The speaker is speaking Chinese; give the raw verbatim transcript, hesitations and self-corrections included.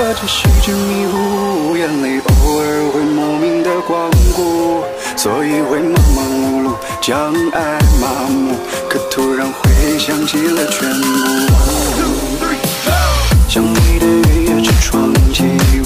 这细致迷糊，眼泪偶尔会莫名的光顾，所以会忙忙碌碌，将爱麻木，可突然会想起了全部。想你的雨夜之窗起。